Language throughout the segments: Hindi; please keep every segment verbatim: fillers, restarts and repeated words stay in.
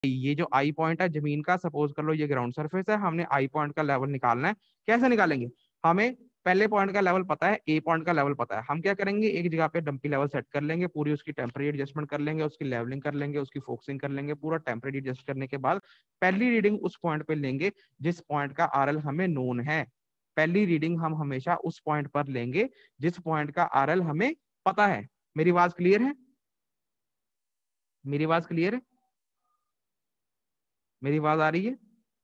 ये जो आई पॉइंट है जमीन का, सपोज कर लो ये ग्राउंड सरफेस है, हमने आई पॉइंट का लेवल निकालना है। कैसे निकालेंगे? हमें पहले पॉइंट का लेवल पता है, ए पॉइंट का लेवल पता है। हम क्या करेंगे, एक जगह पे डंपी लेवल सेट कर लेंगे, पूरी उसकी टेम्परेरी एडजस्टमेंट कर लेंगे, उसकी लेवलिंग कर लेंगे, उसकी फोकसिंग कर लेंगे, पूरा टेम्परेरी एडजस्ट करने के बाद पहली रीडिंग उस पॉइंट पे लेंगे जिस पॉइंट का आरएल हमें नोन है। पहली रीडिंग हम हमेशा उस पॉइंट पर लेंगे जिस पॉइंट का आरएल हमें पता है। मेरी आवाज क्लियर है? मेरी आवाज क्लियर है? मेरी आवाज आ रही है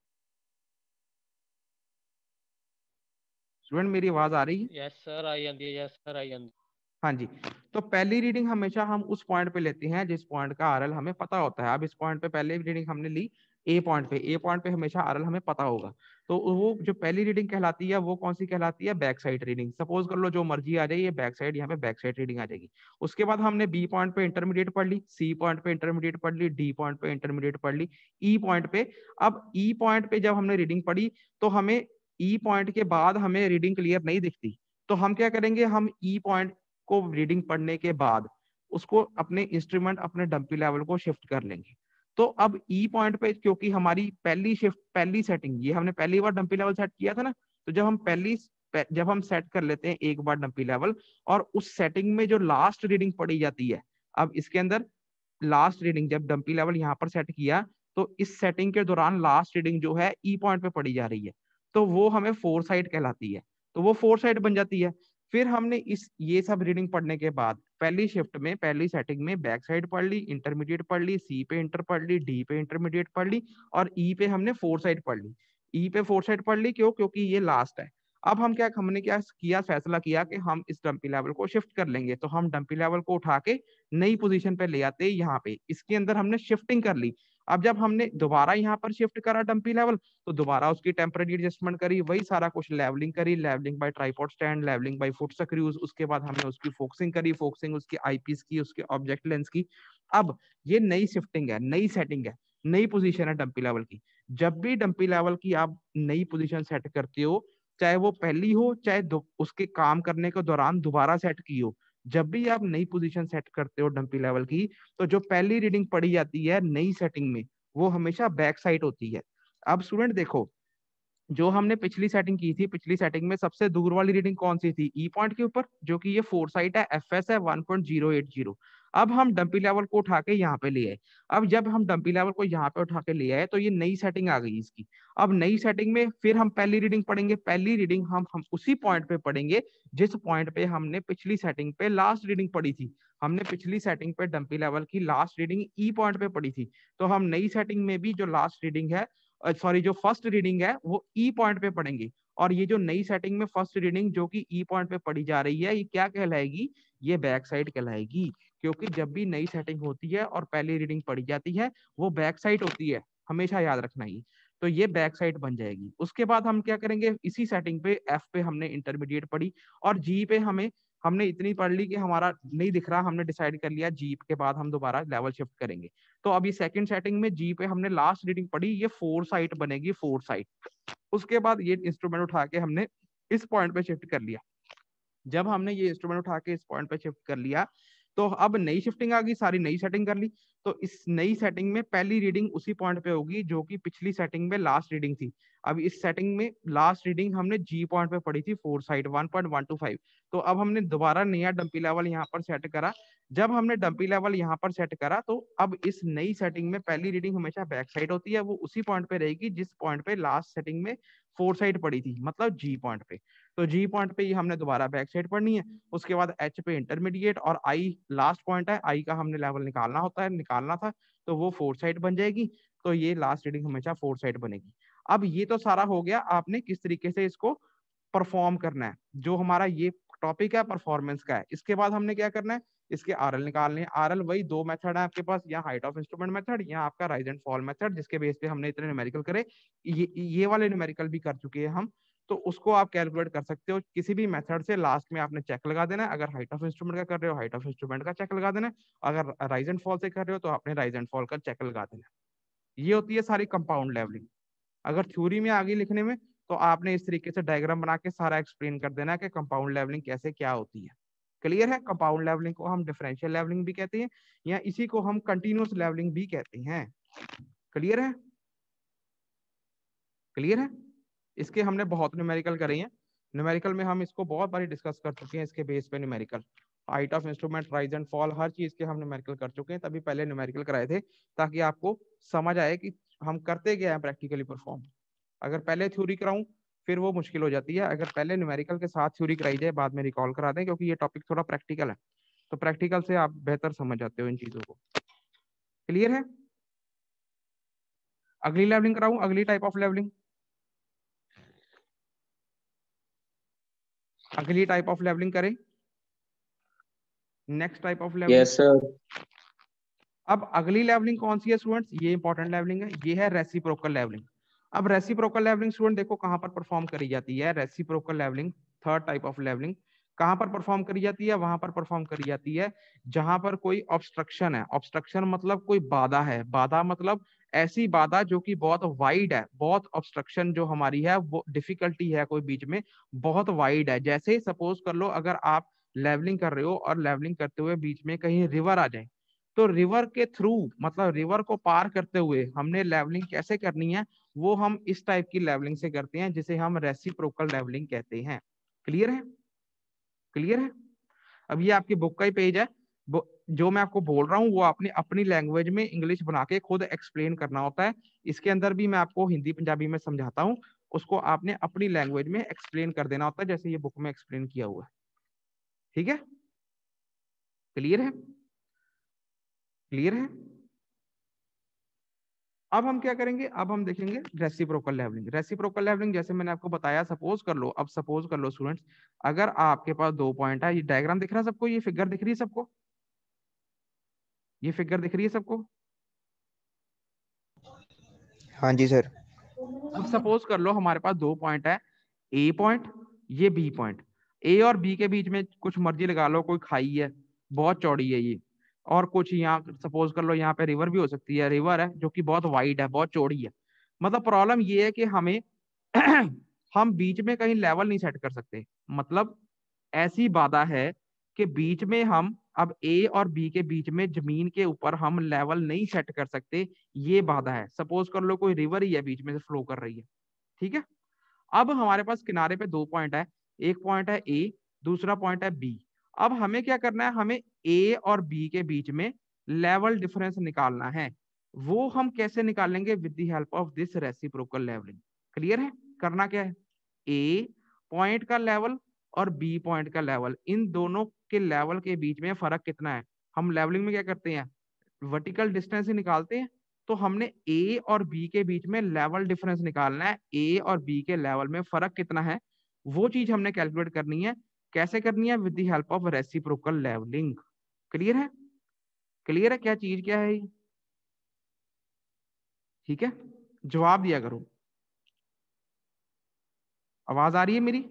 स्टूडेंट? मेरी आवाज आ रही है? यस सर आई जाती है, यस सर आई जाती। हाँ जी। तो पहली रीडिंग हमेशा हम उस पॉइंट पे लेते हैं जिस पॉइंट का आरएल हमें पता होता है। अब इस पॉइंट पे पहले रीडिंग हमने ली ए पॉइंट पे, ए पॉइंट पे हमेशा आरएल हमें पता होगा। तो वो जो पहली रीडिंग कहलाती है वो कौन सी कहलाती है? Back side reading. सपोज कर लो जो मर्जी आ जाए, ये बैक साइड, यहाँ पे बैक साइड रीडिंग आ जाएगी। उसके बाद हमने बी पॉइंट पे इंटरमीडिएट पढ़ ली, सी पॉइंट पे इंटरमीडिएट पढ़ ली, डी पॉइंट पे इंटरमीडिएट पढ़ ली, ई पॉइंट पे। अब ई पॉइंट पे जब हमने रीडिंग पढ़ी तो हमें ई पॉइंट के बाद हमें रीडिंग क्लियर नहीं दिखती, तो हम क्या करेंगे, हम ई पॉइंट को रीडिंग पढ़ने के बाद उसको अपने इंस्ट्रूमेंट, अपने डंपी लेवल को शिफ्ट कर लेंगे। तो अब ई पॉइंट पे क्योंकि हमारी पहली शिफ्ट, पहली सेटिंग, ये हमने पहली बार डंपी लेवल सेट किया था ना, तो जब हम पहली जब हम सेट कर लेते हैं एक बार डंपी लेवल, और उस सेटिंग में जो लास्ट रीडिंग पड़ी जाती है, अब इसके अंदर लास्ट रीडिंग जब डंपी लेवल यहाँ पर सेट किया तो इस सेटिंग के दौरान लास्ट रीडिंग जो है ई पॉइंट पे पड़ी जा रही है, तो वो हमें फोर साइड कहलाती है। तो वो फोर साइड बन जाती है। फिर हमने इस ये सब रीडिंग पढ़ने के बाद पहली शिफ्ट में, पहली सेटिंग में बैक साइड पढ़ ली, इंटरमीडिएट पढ़ ली, सी पे इंटर पढ़ ली, डी पे इंटरमीडिएट पढ़ ली, और ई पे हमने फोर साइड पढ़ ली। ई पे फोर साइड पढ़ ली क्यों? क्योंकि ये लास्ट है। अब हम क्या हमने क्या किया, फैसला किया कि हम इस डंपी लेवल को शिफ्ट कर लेंगे। तो हम डंपी लेवल को उठा के नई पोजीशन पे ले आते, यहाँ पे इसके अंदर हमने शिफ्टिंग कर ली। अब जब हमने दोबारा यहाँ पर शिफ्ट करा डंपी लेवल, तो दोबारा उसकी टेम्परेरी एडजस्टमेंट करी, वही सारा कुछ, लेवलिंग करी, levelling by tripod stand, levelling by foot screws, उसके बाद हमने उसकी फोकसिंग करी, फोकसिंग उसकी आईपीस की, उसके ऑब्जेक्ट लेंस की। अब ये नई शिफ्टिंग है, नई सेटिंग है, नई पोजीशन है डंपी लेवल की। जब भी डंपी लेवल की आप नई पोजीशन सेट करते हो, चाहे वो पहली हो, चाहे उसके काम करने के दौरान दोबारा सेट की हो, जब भी आप नई पोजीशन सेट करते हो डंपी लेवल की, तो जो पहली रीडिंग पड़ी जाती है नई सेटिंग में, वो हमेशा बैक साइड होती है। अब स्टूडेंट देखो, जो हमने पिछली सेटिंग की थी, पिछली सेटिंग में सबसे दूर वाली रीडिंग कौन सी थी? ई पॉइंट के ऊपर, जो कि ये फोर साइट है, एफ एस है one point zero eight zero. अब हम डंपी लेवल को उठा के यहाँ पे ले आए। अब जब हम डंपी लेवल को यहाँ पे उठा के ले आए तो ये नई सेटिंग आ गई इसकी। अब नई सेटिंग में फिर हम पहली रीडिंग पढ़ेंगे, पहली रीडिंग हम हम उसी पॉइंट पे पढ़ेंगे जिस पॉइंट पे हमने पिछली सेटिंग पे लास्ट रीडिंग पढ़ी थी। हमने पिछली सेटिंग पे डंपी लेवल की लास्ट रीडिंग ई पॉइंट पे पढ़ी थी, तो हम नई सेटिंग में भी जो लास्ट रीडिंग है, सॉरी जो फर्स्ट रीडिंग है, वो ई पॉइंट पे पढ़ेंगे। और ये जो नई सेटिंग में फर्स्ट रीडिंग जो कि ई पॉइंट पे पढ़ी जा रही है, ये क्या कहलाएगी? ये बैक साइड कहलाएगी। क्योंकि जब भी नई सेटिंग होती है और पहली रीडिंग पढ़ी जाती है, वो बैक साइड होती है, हमेशा याद रखना ही। तो ये बैक साइड बन जाएगी। उसके बाद हम क्या करेंगे, इसी सेटिंग पे एफ पे हमने इंटरमीडिएट पढ़ी, और जी पे हमें हमने इतनी पढ़ ली कि हमारा नहीं दिख रहा, हमने डिसाइड कर लिया जी के बाद हम दोबारा लेवल शिफ्ट करेंगे। तो अभी सेकंड सेटिंग में जी पे हमने लास्ट रीडिंग पढ़ी, ये फोर साइट बनेगी, फोर साइट। उसके बाद ये इंस्ट्रूमेंट उठा के हमने इस पॉइंट पे शिफ्ट कर लिया। जब हमने ये इंस्ट्रूमेंट उठा के इस पॉइंट पे शिफ्ट कर लिया, तो अब नई शिफ्टिंग आ गई, सारी नई सेटिंग कर ली। तो इस नई सेटिंग में पहली रीडिंग उसी पॉइंट पे होगी जो कि पिछली सेटिंग में लास्ट रीडिंग थी। अब इस सेटिंग में लास्ट रीडिंग हमने जी पॉइंट पे पढ़ी थी, fore side one point one two five. तो अब हमने दोबारा नया डंपी लेवल यहाँ पर सेट करा। जब हमने डंपी लेवल यहाँ पर सेट करा, तो अब इस नई सेटिंग में पहली रीडिंग हमेशा बैक साइड होती है, वो उसी पॉइंट पे रहेगी जिस पॉइंट पे लास्ट सेटिंग में फोर साइड पड़ी थी, मतलब जी पॉइंट पे। तो जी पॉइंट पे ही हमने दोबारा बैक साइड पढ़नी है। उसके बाद एच पे इंटरमीडिएट, और आई लास्ट पॉइंट है, आई का हमने लेवल निकालना होता है, निकालना था, तो वो फोर साइड बन जाएगी। तो ये लास्ट रीडिंग हमेशा फोर साइड बनेगी। अब ये तो सारा हो गया, आपने किस तरीके से इसको परफॉर्म करना है, जो हमारा ये टॉपिक है परफॉर्मेंस का है। इसके बाद हमने क्या करना है, इसके आरएल निकालने हैं। आरएल वही दो मेथड है आपके पास, या हाइट ऑफ इंस्ट्रूमेंट मेथड, या आपका राइज एंड फॉल मेथड, जिसके बेस पे हमने इतने न्यूमेरिकल करे। ये ये वाले न्यूमेरिकल भी कर चुके हैं हम, तो उसको आप कैलकुलेट कर सकते हो किसी भी मेथड से। लास्ट में आपने चेक लगा देना है, अगर हाइट ऑफ इंस्ट्रूमेंट का कर रहे हो, हाइट ऑफ इंस्ट्रूमेंट का चेक लगा देना है, अगर राइज एंड फॉल से कर रहे हो तो आपने राइज एंड फॉल का चेक लगा देना है। ये होती है सारी कंपाउंड लेवलिंग। अगर थ्योरी में आगे लिखने में, तो आपने इस तरीके से डायग्राम बना के सारा एक्सप्लेन कर देना है कि कंपाउंड लेवलिंग कैसे क्या होती है। क्लियर है? कंपाउंड लेवलिंग को हम डिफरेंशियल लेवलिंग भी कहते हैं, या इसी को हम कंटिन्यूअस लेवलिंग भी कहते हैं। क्लियर है? क्लियर है? इसके हमने बहुत न्यूमेरिकल करे हैं। न्यूमेरिकल में हम इसको बहुत बारी डिस्कस कर चुके हैं, इसके बेस पे numerical, height of instrument, rise and fall, हर चीज के हम न्यूमेरिकल कर चुके हैं। तभी पहले न्यूमेरिकल कराए थे, ताकि आपको समझ आए कि हम करते क्या है प्रैक्टिकली परफॉर्म। अगर पहले थ्योरी कराऊं फिर वो मुश्किल हो जाती है, अगर पहले न्यूमेरिकल के साथ थ्योरी कराई जाए बाद में रिकॉल करा दें, क्योंकि ये टॉपिक थोड़ा प्रैक्टिकल है, तो प्रैक्टिकल से आप बेहतर समझ जाते हो इन चीजों को। क्लियर है? अगली लेवलिंग कराऊं, अगली टाइप ऑफ लेवलिंग, अगली टाइप ऑफ लेवलिंग करें। Next type of levelling. Yes sir. अब अगली लेवलिंग कौन सी है स्टूडेंट्स? ये इंपॉर्टेंट लेवलिंग है, ये है रेसिप्रोकल लेवलिंग। अब रेसिप्रोकल लेवलिंग स्टूडेंट देखो कहां पर परफॉर्म करी जाती है। Reciprocal levelling, third type of levelling, कहां पर परफॉर्म करी जाती है? वहां पर परफॉर्म करी जाती है जहां पर कोई ऑब्स्ट्रक्शन है। ऑब्स्ट्रक्शन मतलब कोई बाधा है, बाधा मतलब ऐसी बाधा जो कि बहुत वाइड है, बहुत ऑब्स्ट्रक्शन जो हमारी है वो डिफिकल्टी है कोई बीच में बहुत वाइड है। जैसे सपोज कर लो अगर आप लेवलिंग कर रहे हो और लेवलिंग करते हुए बीच में कहीं रिवर आ जाए, तो रिवर के थ्रू मतलब रिवर को पार करते हुए हमने लेवलिंग कैसे करनी है, वो हम इस टाइप की लेवलिंग से करते हैं जिसे हम रेसिप्रोकल लेवलिंग कहते हैं। क्लियर है? क्लियर है? अब ये आपकी बुक का ही पेज है, जो मैं आपको बोल रहा हूँ वो आपने अपनी लैंग्वेज में इंग्लिश बना के खुद एक्सप्लेन करना होता है। इसके अंदर भी मैं आपको हिंदी पंजाबी में समझाता हूँ, उसको आपने अपनी लैंग्वेज में एक्सप्लेन कर देना होता है, जैसे ये बुक में एक्सप्लेन किया हुआ है। ठीक है? क्लियर है? क्लियर है? अब हम क्या करेंगे, अब हम देखेंगे रेसिप्रोकल लेवलिंग। रेसिप्रोकल लेवलिंग जैसे मैंने आपको बताया, सपोज कर लो, अब सपोज कर लो स्टूडेंट्स, अगर आपके पास दो पॉइंट है, ये डायग्राम दिख रहा है सबको, ये फिगर दिख रही है सबको, ये फिगर दिख रही है सबको? हाँ जी सर। अब सपोज कर लो हमारे पास दो पॉइंट है, ए पॉइंट, ये बी पॉइंट। ए और बी के बीच में कुछ मर्जी लगा लो, कोई खाई है बहुत चौड़ी है ये, और कुछ यहाँ सपोज कर लो यहाँ पे रिवर भी हो सकती है, रिवर है जो कि बहुत वाइड है, बहुत चौड़ी है। मतलब प्रॉब्लम ये है कि हमें हम बीच में कहीं लेवल नहीं सेट कर सकते। मतलब ऐसी बाधा है कि बीच में हम अब ए और बी के बीच में जमीन के ऊपर हम लेवल नहीं सेट कर सकते, ये बाधा है। सपोज कर लो कोई रिवर ही है बीच में से फ्लो कर रही है, ठीक है। अब हमारे पास किनारे पे दो पॉइंट है, एक पॉइंट है ए, दूसरा पॉइंट है बी। अब हमें क्या करना है, हमें ए और बी के बीच में लेवल डिफरेंस निकालना है। वो हम कैसे निकालेंगे? With the help of this reciprocal levelling. Clear है? करना क्या है, ए पॉइंट का लेवल और बी पॉइंट का लेवल, इन दोनों के लेवल के बीच में फर्क कितना है। हम लेवलिंग में क्या करते हैं, वर्टिकल डिस्टेंस ही निकालते हैं। तो हमने ए और बी के बीच में लेवल डिफरेंस निकालना है, ए और बी के लेवल में फर्क कितना है, वो चीज हमने कैलकुलेट करनी है। कैसे करनी है? With the help of reciprocal levelling. Clear है? क्लियर है क्या चीज क्या है? ठीक है, जवाब दिया करो। आवाज आ रही है मेरी?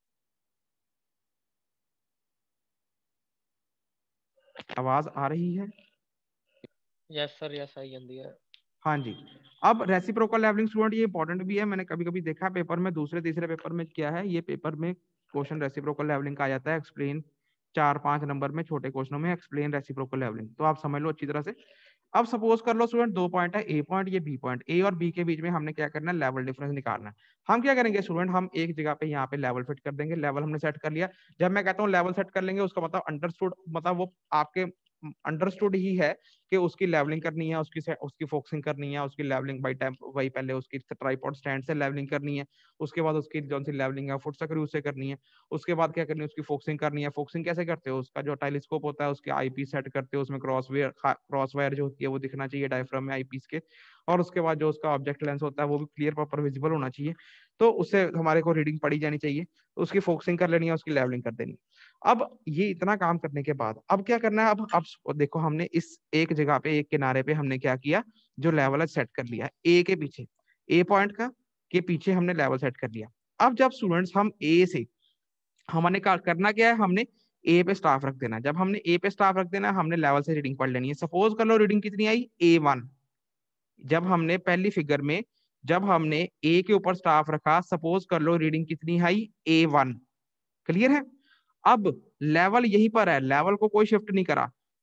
आवाज आ रही है? यस सर, यस आई जाती है। हाँ जी। अब रेसिप्रोकल लेवलिंग स्टूडेंट ये इंपॉर्टेंट भी है, मैंने कभी कभी देखा पेपर में, दूसरे तीसरे पेपर में क्या है, ये पेपर में क्वेश्चन रेसिप्रोकल लेवलिंग का आ जाता है। एक्सप्लेन, चार पांच नंबर में छोटे क्वेश्चनों में एक्सप्लेन रेसिप्रोकल लेवलिंग, तो आप समझ लो अच्छी तरह से। अब सपोज कर लो स्टूडेंट दो पॉइंट है, ए पॉइंट ये बी पॉइंट, ए और बी के बीच में हमने क्या करना है, लेवल डिफरेंस निकालना है। हम क्या करेंगे स्टूडेंट, हम एक जगह पे यहाँ पे लेवल फिट कर देंगे। लेवल हमने सेट कर लिया। जब मैं कहता हूँ लेवल सेट कर लेंगे, उसका मतलब अंडरस्टूड, मतलब वो आपके अंडरस्टूड ही है कि उसकी लेवलिंग करनी है, उसकी उसकी फोकसिंग करनी है, उसकी लेवलिंग बाई टाइम वही पहले उसकी ट्राइपॉड स्टैंड से लेवलिंग करनी है, उसके बाद उसकी जो सी लेवलिंग है फुट स्क्रू से करनी है, उसके बाद क्या करनी है, उसकी फोकसिंग करनी है। फोकसिंग कैसे करते हो, उसका जो टेलीस्कोप होता है उसके आई पीस सेट करते हो, उसमें क्रॉस वेयर क्रॉस वायर जो होती है वो दिखना चाहिए डायफ्राम में आई पीस के, और उसके बाद जो उसका ऑब्जेक्ट लेंस होता है वो भी क्लियर प्रॉपर विजिबल होना चाहिए, तो उससे हमारे को रीडिंग पड़ी जानी चाहिए। तो उसकी फोकसिंग कर लेनी है, उसकी लेवलिंग कर देनी। अब ये इतना काम करने के बाद अब क्या करना है, अब अब देखो हमने इस एक जगह पे एक किनारे पे हमने क्या किया, जो लेवल है सेट कर लिया ए के पीछे, ए पॉइंट का के पीछे हमने लेवल सेट कर लिया। अब जब स्टूडेंट्स हम ए से हमने करना क्या है, हमने ए पे स्टाफ रख देना। जब हमने ए पे स्टाफ रख देना, हमने लेवल से रीडिंग पढ़ लेनी है। सपोज कर लो रीडिंग कितनी आई, ए वन। जब हमने पहली फिगर में जब हमने ए के ऊपर स्टाफ रखा, सपोज कर लो रीडिंग कितनी आई, ए वन। क्लियर है? अब लेवल यहीं पर है, लेवल को कोई शिफ्ट नहीं करा।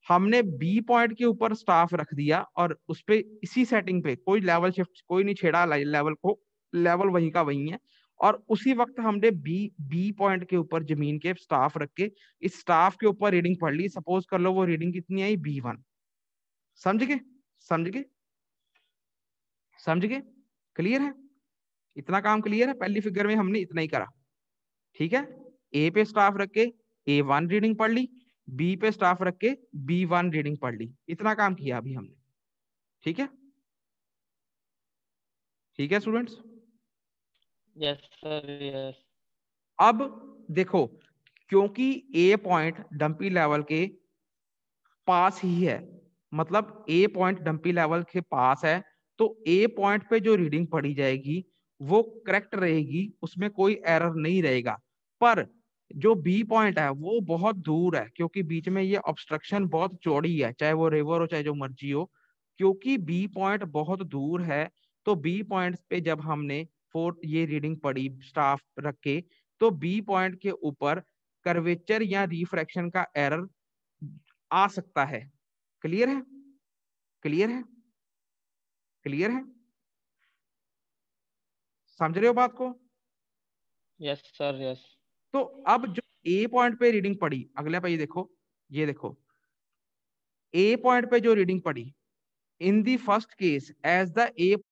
हमने बी पॉइंट के ऊपर स्टाफ रख दिया और उस पे इसी सेटिंग पे कोई लेवल शिफ्ट कोई नहीं छेड़ा लेवल को, लेवल वहीं का वहीं है। और उसी वक्त हमने बी बी पॉइंट के ऊपर जमीन के स्टाफ रख के इस स्टाफ के ऊपर रीडिंग पढ़ ली। सपोज कर लो वो रीडिंग कितनी आई, बी वन। समझ गए, समझ गए, समझ गए? क्लियर है? इतना काम क्लियर है? पहली फिगर में हमने इतना ही करा, ठीक है। ए पे स्टाफ रख के ए वन रीडिंग पढ़ ली, बी पे स्टाफ रख के बी वन रीडिंग पढ़ ली। इतना काम किया अभी हमने, ठीक है? ठीक है स्टूडेंट्स? Yes sir yes. अब देखो, क्योंकि ए पॉइंट डंपी लेवल के पास ही है, मतलब ए पॉइंट डंपी लेवल के पास है, तो ए पॉइंट पे जो रीडिंग पढ़ी जाएगी वो करेक्ट रहेगी, उसमें कोई एरर नहीं रहेगा। पर जो बी पॉइंट है वो बहुत दूर है, क्योंकि बीच में ये ऑब्स्ट्रक्शन बहुत चौड़ी है, चाहे वो रिवर हो चाहे जो मर्जी हो। क्योंकि बी पॉइंट बहुत दूर है, तो बी पॉइंट पे जब हमने फोर्थ ये रीडिंग पढ़ी स्टाफ रख के, तो बी पॉइंट के ऊपर कर्वेचर या रिफ्रैक्शन का एरर आ सकता है। क्लियर है? क्लियर है? क्लियर है? समझ रहे हो बात को? Yes sir yes. तो अब जो ए पॉइंट पे रीडिंग पड़ी, अगले पे ये देखो, ये देखो ए पॉइंट पे जो रीडिंग पड़ी, in the first case as the A